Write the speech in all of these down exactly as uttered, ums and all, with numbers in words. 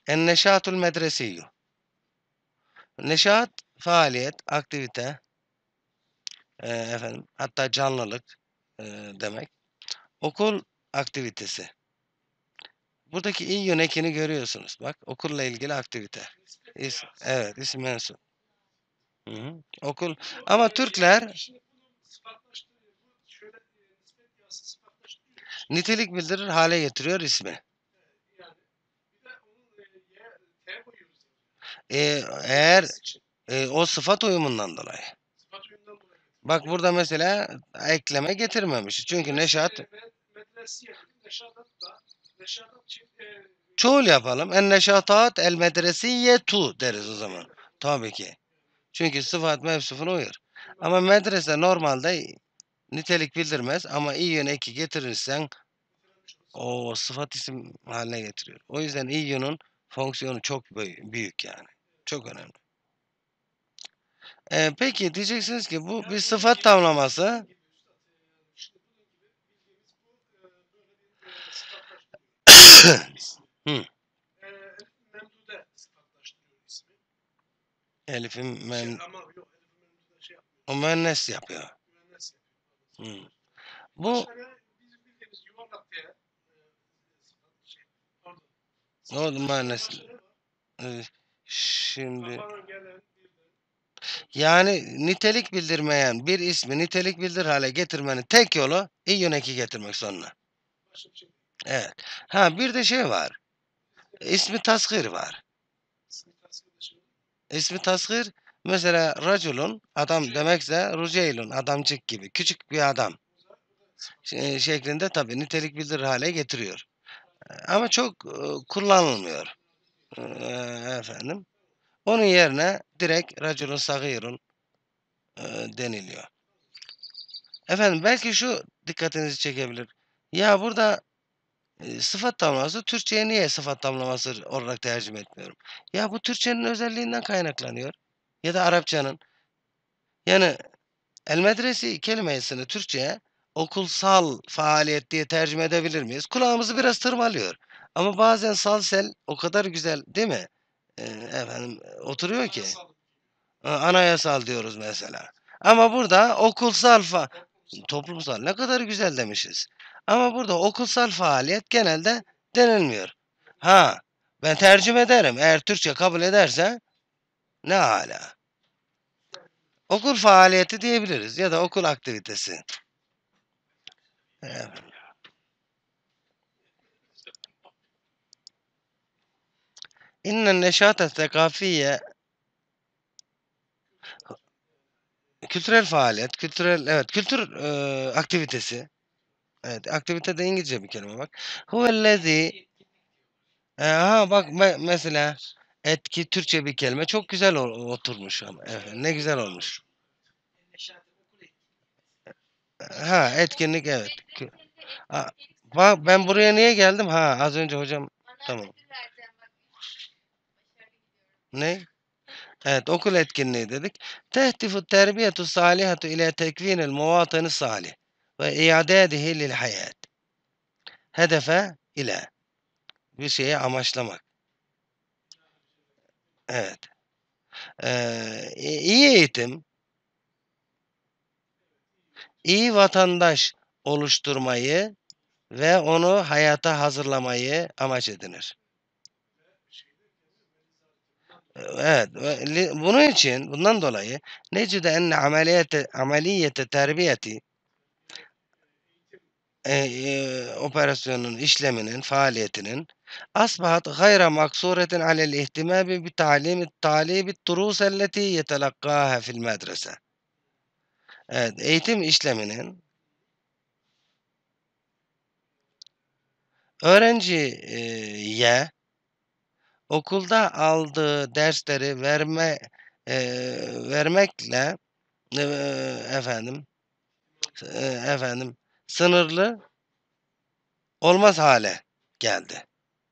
En neşatul medresiyyu. Neşat, faaliyet, aktivite, e, efendim, hatta canlılık e, demek. Okul aktivitesi. Buradaki i yön ekini görüyorsunuz. Bak, okulla ilgili aktivite. İs, evet, isim mensup. Hı hı. Okul. Ama Türkler nitelik bildirir hale getiriyor ismi. Ee, eğer e, o sıfat uyumundan dolayı. Bak burada mesela ekleme getirmemiş. Çünkü neşat çoğul yapalım. En neşatat el medresiyetu deriz o zaman. Tabii ki. Çünkü sıfat mevsufuna uyur. Ama medrese normalde nitelik bildirmez ama i yön eki getirirsen o sıfat isim haline getiriyor. O yüzden i yönün fonksiyonu çok büyük yani. Çok önemli. Ee, peki diyeceksiniz ki bu bir sıfat tamlaması. Hı. Elif'in men o müennes yapıyor. Hı. Bu o müennes. Ee, Şimdi yani nitelik bildirmeyen bir ismi nitelik bildir hale getirmenin tek yolu i yön eki getirmek sonuna. Evet. Ha bir de şey var. İsmi tasgir var. İsmi tasgir mesela raculun adam demekse ruceylun adamcık gibi küçük bir adam e, şeklinde tabii nitelik bildirir hale getiriyor. Ama çok e, kullanılmıyor. E, efendim. Onun yerine direkt raculun sagirun e, deniliyor. Efendim belki şu dikkatinizi çekebilir. Ya burada e, sıfat tamlaması Türkçe'ye niye sıfat tamlaması olarak tercüme etmiyorum? Ya bu Türkçenin özelliğinden kaynaklanıyor. Ya da Arapçanın. Yani el medresi kelimesini Türkçe'ye okulsal faaliyet diye tercüme edebilir miyiz? Kulağımızı biraz tırmalıyor. Ama bazen salsel o kadar güzel değil mi? Ee, efendim oturuyor ki. Ha, anayasal diyoruz mesela. Ama burada okulsal fa toplumsal ne kadar güzel demişiz. Ama burada okulsal faaliyet genelde denilmiyor. Ha, ben tercüme ederim. Eğer Türkçe kabul ederse ne hala. Okul faaliyeti diyebiliriz ya da okul aktivitesi. Evet. İnnen neşate sekafiye kültürel faaliyet, kültürel evet kültür e, aktivitesi. Evet, aktivite de İngilizce bir kelime bak. Huvellezî e, ha bak me- mesela etki Türkçe bir kelime çok güzel o- oturmuş ama evet, ne güzel olmuş. Ha etkinlik evet. Kü- Ha, bak ben buraya niye geldim? Ha az önce hocam tamam. Ne? Evet okul etkinliği dedik. Tehtifu terbiyetu salihatu ile tekvinil muvatını salih ve iadedihi lil hayat. Hedefe ile bir şeye amaçlamak. Evet. Ee, iyi eğitim, iyi vatandaş oluşturmayı ve onu hayata hazırlamayı amaç edinir. Evet. Bunun için, bundan dolayı necide enne ameliyete, ameliyete terbiyeti e, e, operasyonun işleminin, faaliyetinin asbahat gayra maksuretin alel ihtimami bi ta'limi talibi durus elleti yetelakkaha fil medrese. Evet, eğitim işleminin öğrenciye okulda aldığı dersleri verme e, vermekle e, efendim e, efendim sınırlı olmaz hale geldi.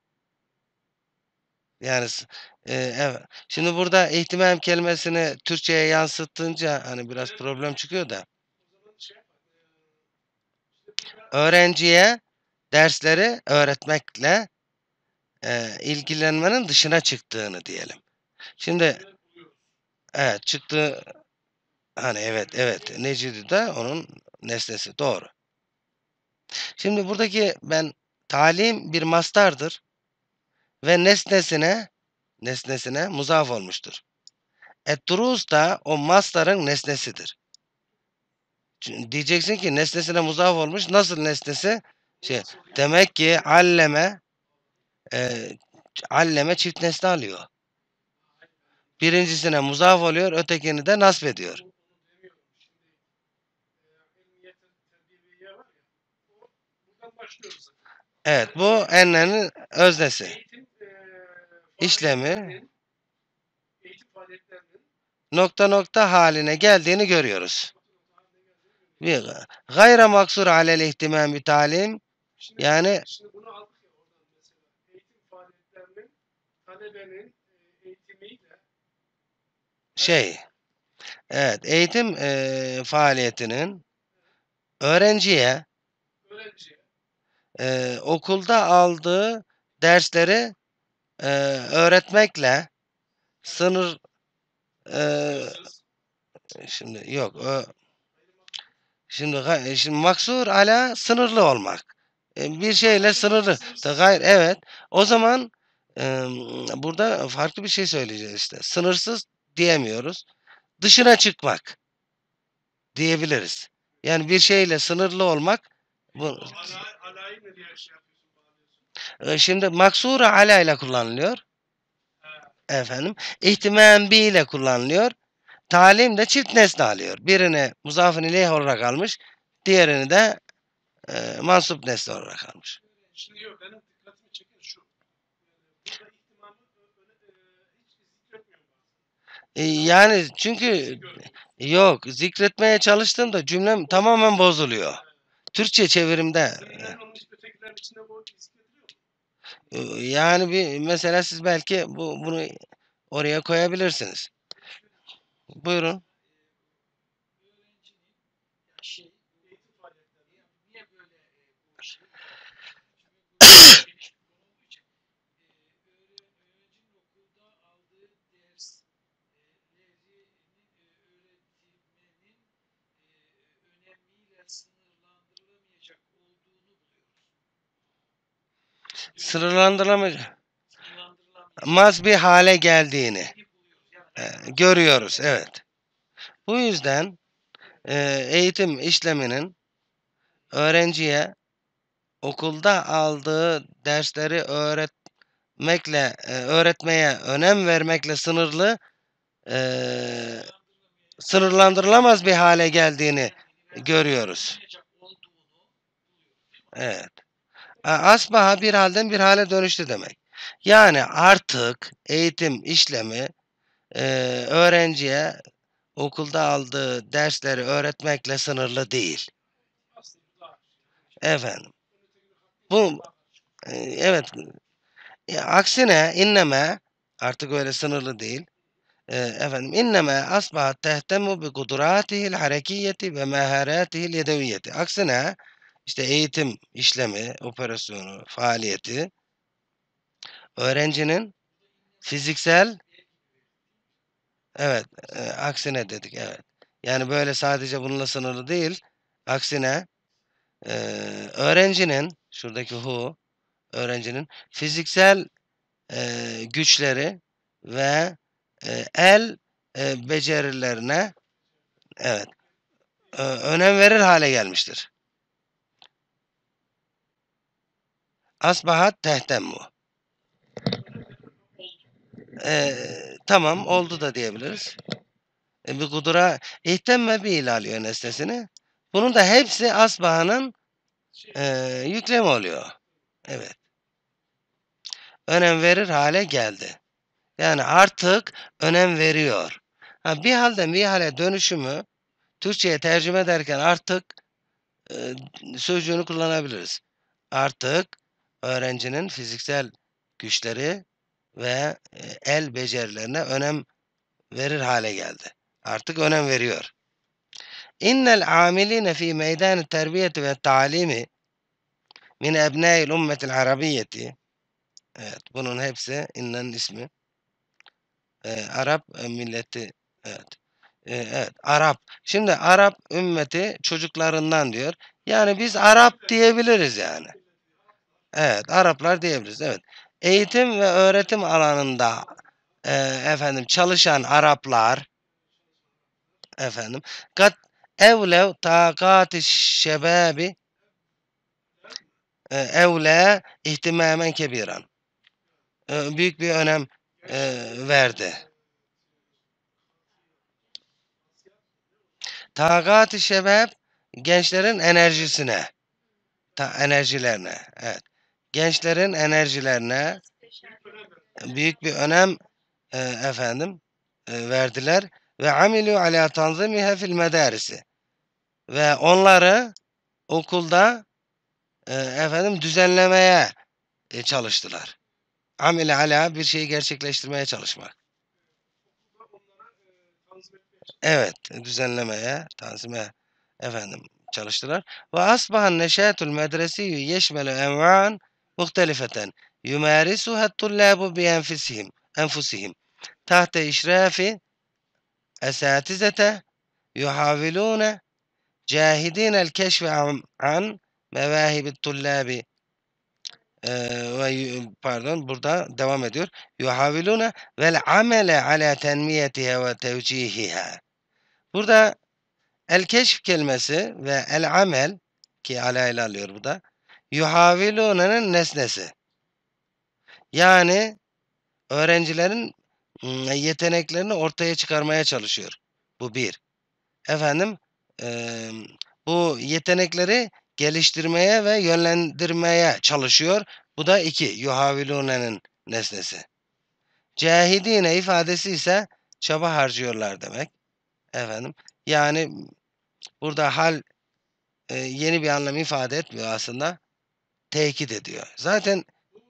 Yani s- e, evet. Şimdi burada ihtimam kelimesini Türkçe'ye yansıtınca hani biraz problem çıkıyor da öğrenciye dersleri öğretmekle eee, ilgilenmenin dışına çıktığını diyelim. Şimdi evet, çıktığı hani, evet, evet, necidi de onun nesnesi, doğru. Şimdi buradaki ben talim bir mastardır ve nesnesine nesnesine muzaf olmuştur. Et-durus da o mastarın nesnesidir. Çün diyeceksin ki nesnesine muzaf olmuş. Nasıl nesnesi? Şey, demek ki alleme, eee, alleme çift nesne alıyor. Birincisine muzaf oluyor, ötekini de nasbediyor. Evet, bu ennenin öznesi. İşlemi nokta nokta haline geldiğini görüyoruz. Bir gayre maksur alel ihtimam bi talim yani şey, evet, eğitim eee, faaliyetinin öğrenciye eee, okulda aldığı dersleri eee, öğretmekle sınır eee, şimdi yok ö, şimdi ga- şimdi maksur ala sınırlı olmak. E, bir şeyle sınırlı. Ta- Gayr evet. O zaman eee, burada farklı bir şey söyleyeceğiz işte. Sınırsız diyemiyoruz. Dışına çıkmak diyebiliriz. Yani bir şeyle sınırlı olmak bu e, şimdi maksura ala ile kullanılıyor. Efendim, ihtimam bi ile kullanılıyor. Talim de çift nesne alıyor. Birini muzafın ileyh olarak almış, diğerini de e, mansup nesne olarak almış. E, yani çünkü yok zikretmeye çalıştığımda cümlem tamamen bozuluyor. Türkçe çevirimde e, yani bir mesela siz belki bu bunu oraya koyabilirsiniz. Buyurun. Sınırlandırılamaz bir hale geldiğini e, görüyoruz. Evet. Bu yüzden e, eğitim işleminin öğrenciye okulda aldığı dersleri öğretmekle, e, öğretmeye önem vermekle sınırlı, e, sınırlandırılamaz bir hale geldiğini görüyoruz. Evet. A- Asbaha bir halden bir hale dönüştü demek. Yani artık eğitim işlemi e, öğrenciye okulda aldığı dersleri öğretmekle sınırlı değil. Efendim. Bu e, evet. E, aksine inneme artık öyle sınırlı değil. E, efendim inneme asbahat tehtemu bi kudratihil harekiyeti ve meharatihil yedeviyeti. Aksine işte eğitim işlemi, operasyonu, faaliyeti öğrencinin fiziksel evet e, aksine dedik evet. Yani böyle sadece bununla sınırlı değil. Aksine e, öğrencinin şuradaki hu öğrencinin fiziksel e, güçleri ve e, el e, becerilerine evet e, önem verir hale gelmiştir. Asbahat tehtemmu. E, tamam oldu da diyebiliriz. E, bir kudura ihtemme bir ile alıyor nesnesini. Bunun da hepsi asbahanın e, yüklemi oluyor. Evet. Önem verir hale geldi. Yani artık önem veriyor. Ha, bir halden bir hale dönüşümü Türkçe'ye tercüme ederken artık e, sözcüğünü kullanabiliriz. Artık öğrencinin fiziksel güçleri ve e, el becerilerine önem verir hale geldi. Artık önem veriyor. İnnel amiline fi meydan terbiyeti ve talimi min ebnâil ummetil arabiyyeti Evet, bunun hepsi İnna'nın ismi. Eee, Arap, eee, milleti evet. Eee, evet, Arap. Şimdi Arap ümmeti çocuklarından diyor. Yani biz Arap diyebiliriz yani. Evet, Araplar diyebiliriz, evet. Eğitim ve öğretim alanında, eee, efendim çalışan Araplar efendim kat evlev takati şebabi eee, evle ihtimamen kebiran. Eee, büyük bir önem eee, verdi. Takati şebab gençlerin enerjisine, ta enerjilerine, evet. Gençlerin enerjilerine büyük bir önem eee, efendim eee, verdiler ve amilu ala tanzimiha fil medarisi ve onları okulda eee, efendim düzenlemeye e, çalıştılar. Amile ala bir şeyi gerçekleştirmeye çalışmak. Evet, düzenlemeye, tanzime efendim çalıştılar. Ve asbahan neşatul medresi yeşmelu enva'an muhtelifeten yumarisuha tullabu bi enfusihim enfusihim tahte işrafi esatizete yuhavilune cahidin el keşfi an, an mevahib tullabi ve pardon burada devam ediyor. Yuhavilune vel amele ala tenmiyetiha ve tevcihiha. Burada el keşf kelimesi ve el amel ki ala ile alıyor bu da. Yuhavilune'nin nesnesi. Yani öğrencilerin ım, yeteneklerini ortaya çıkarmaya çalışıyor. Bu bir. Efendim eee, bu yetenekleri geliştirmeye ve yönlendirmeye çalışıyor. Bu da iki. Yuhavilune'nin nesnesi. Cahidine ifadesi ise çaba harcıyorlar demek. Efendim yani burada hal e, yeni bir anlam ifade etmiyor aslında. Tekit ediyor. Zaten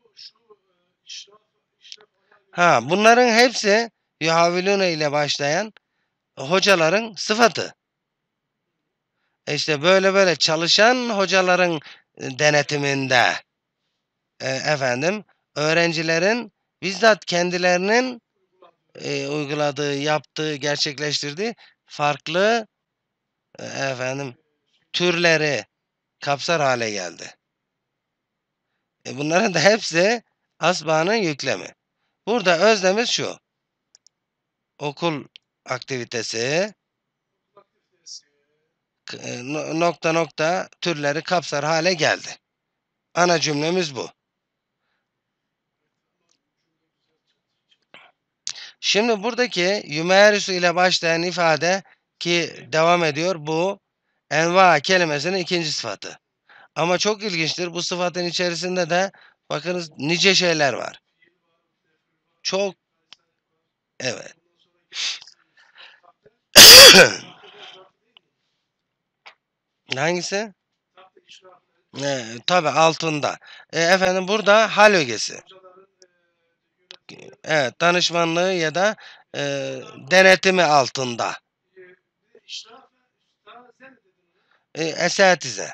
ha bunların hepsi yuhavilune ile başlayan hocaların sıfatı. E İşte böyle böyle çalışan hocaların e, denetiminde e, efendim öğrencilerin bizzat kendilerinin e, uyguladığı, yaptığı, gerçekleştirdiği farklı e, efendim türleri kapsar hale geldi. E bunların da hepsi asbağının yüklemi. Burada öznemiz şu. Okul aktivitesi e, nokta nokta türleri kapsar hale geldi. Ana cümlemiz bu. Şimdi buradaki yumerisu ile başlayan ifade ki devam ediyor bu enva kelimesinin ikinci sıfatı. Ama çok ilginçtir. Bu sıfatın içerisinde de bakınız nice şeyler var. Çok evet. Hangisi? E, tabii altında. E, efendim burada hal ögesi. Evet, danışmanlığı ya da e, denetimi altında. E, esatize.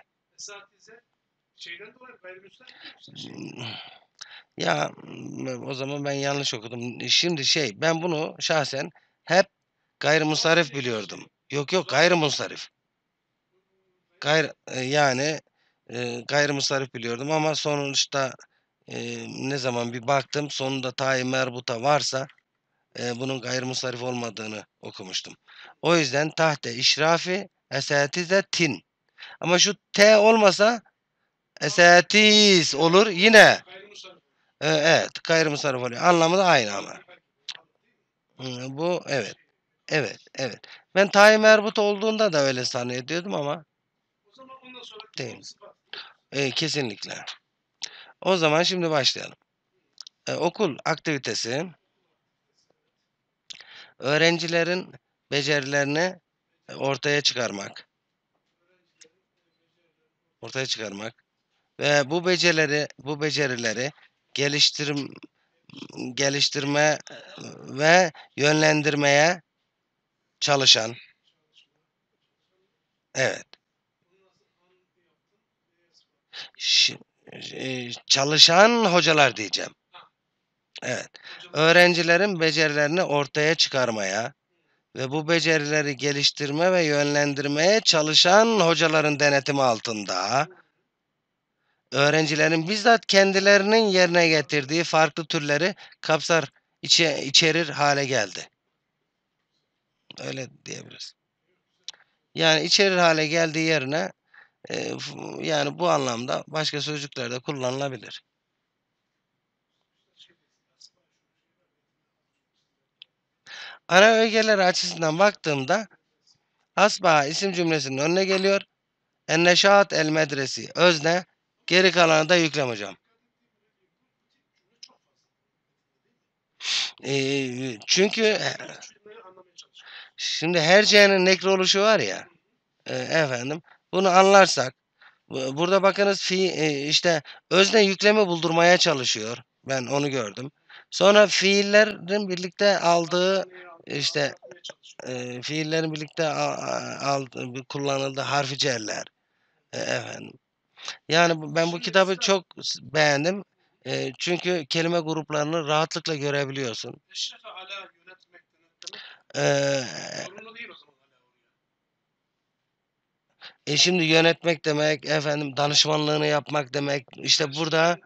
Ya o zaman ben yanlış okudum. Şimdi şey ben bunu şahsen hep gayrimusarif biliyordum. Yok yok gayrimusarif. Gayr e, yani e, gayrimusarif biliyordum ama sonuçta e, ne zaman bir baktım sonunda tayi merbuta varsa e, bunun gayrimusarif olmadığını okumuştum. O yüzden tahte işrafi esatize tin. Ama şu T olmasa esatiz olur yine. E, evet gayrimusarif oluyor. Anlamı da aynı ama. Hı, bu evet. Evet, evet. Ben tayi merbut olduğunda da öyle zannediyordum ama değil. E, kesinlikle. O zaman şimdi başlayalım. E, okul aktivitesi öğrencilerin becerilerini e, ortaya çıkarmak, ortaya çıkarmak ve bu becerileri bu becerileri geliştirim geliştirme e, ve yönlendirmeye çalışan evet. Şi- e, çalışan hocalar diyeceğim. Evet. Öğrencilerin becerilerini ortaya çıkarmaya ve bu becerileri geliştirme ve yönlendirmeye çalışan hocaların denetimi altında, öğrencilerin bizzat kendilerinin yerine getirdiği farklı türleri kapsar, içe içerir hale geldi. Öyle diyebiliriz. Yani içerir hale geldiği yerine, eee, f yani bu anlamda başka sözcükler de kullanılabilir. Ana ögeleri açısından baktığımda asbaha isim cümlesinin önüne geliyor. En-neşât el-medresi özne, geri kalanı da yüklem hocam. Eee, çünkü e şimdi herceğinin nekre oluşu var ya, eee, efendim, bunu anlarsak, bu burada bakınız fi eee, işte özne yüklemi buldurmaya çalışıyor. Ben onu gördüm. Sonra fiillerin birlikte aldığı, işte, eee, fiillerin birlikte a a aldığı, kullanıldığı harfi cerler, e efendim. Yani bu ben bu kitabı çok s beğendim. Eee, çünkü kelime gruplarını rahatlıkla görebiliyorsun. Eee E, şimdi yönetmek demek, efendim danışmanlığını yapmak demek. İşte burada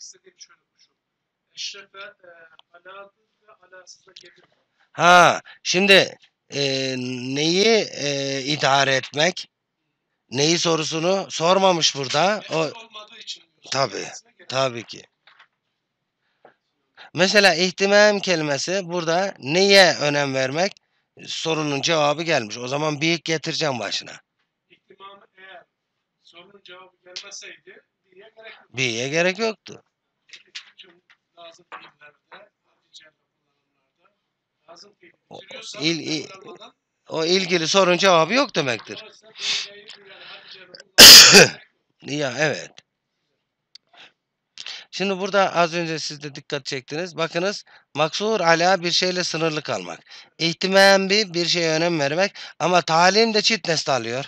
Ha, şimdi, eee, neyi, eee, idare etmek, neyi sorusunu sormamış burada. O Tabii, tabii ki. Mesela ihtimam kelimesi burada neye önem vermek? Sorunun cevabı gelmiş. O zaman büyük getireceğim başına. Bi'ye gerek yoktu. O il i o ilgili sorunun cevabı yok demektir. Ya, evet. Şimdi burada az önce siz de dikkat çektiniz. Bakınız, maksur ala bir şeyle sınırlı kalmak. İhtimam bi bir şeye önem vermek ama talim de çift nesne alıyor.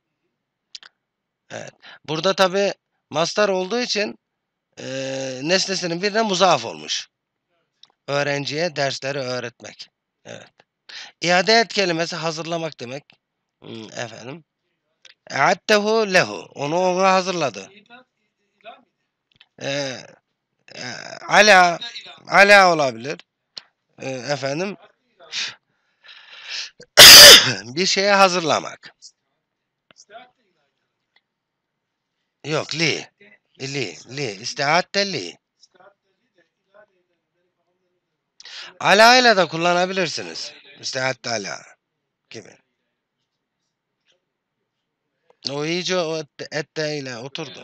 Evet. Burada tabii mastar olduğu için, eee, nesnesinin birine muzaf olmuş. Öğrenciye dersleri öğretmek. Evet. İade et kelimesi hazırlamak demek. Imm, efendim. E'addehu lehu. Onu ona hazırladı. Eee, eee, ala ala olabilir. Eee, efendim bir şeye hazırlamak. Yok, li. Li, li. İsti'adde li. Ala ile de kullanabilirsiniz. İsti'adde ala gibi. O iyice o ette ette ile oturdu.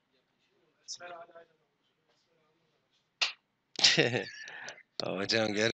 Hocam ger